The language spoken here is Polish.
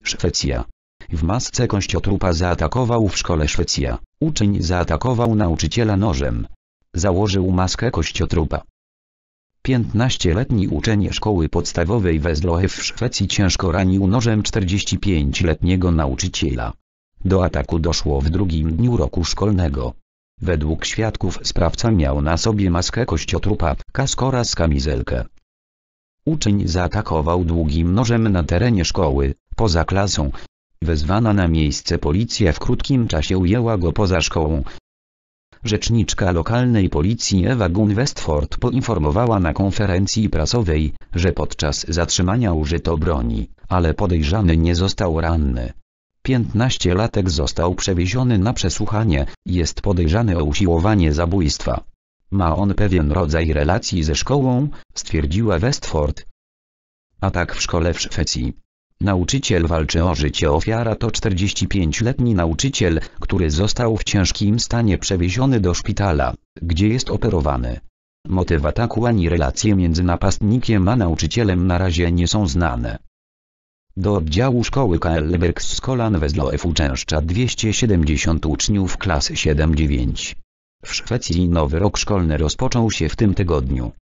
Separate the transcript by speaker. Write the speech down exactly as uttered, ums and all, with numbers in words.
Speaker 1: Szwecja. W masce kościotrupa zaatakował w szkole Szwecja. Uczeń zaatakował nauczyciela nożem. Założył maskę kościotrupa. piętnastoletni uczeń szkoły podstawowej w Oslo w Szwecji ciężko ranił nożem czterdziestopięcioletniego nauczyciela. Do ataku doszło w drugim dniu roku szkolnego. Według świadków sprawca miał na sobie maskę kościotrupa, kask oraz kamizelkę. Uczeń zaatakował długim nożem na terenie szkoły, poza klasą. Wezwana na miejsce policja w krótkim czasie ujęła go poza szkołą. Rzeczniczka lokalnej policji Ewa Gunn Westford poinformowała na konferencji prasowej, że podczas zatrzymania użyto broni, ale podejrzany nie został ranny. piętnastolatek został przewieziony na przesłuchanie, jest podejrzany o usiłowanie zabójstwa. Ma on pewien rodzaj relacji ze szkołą, stwierdziła Westford. Atak w szkole w Szwecji. Nauczyciel walczy o życie. Ofiara to czterdziestopięcioletni nauczyciel, który został w ciężkim stanie przewieziony do szpitala, gdzie jest operowany. Motyw ataku ani relacje między napastnikiem a nauczycielem na razie nie są znane. Do oddziału szkoły Karlbergsskolan w Oslo uczęszcza dwieście siedemdziesiąt uczniów klas siedem dziewięć. W Szwecji nowy rok szkolny rozpoczął się w tym tygodniu.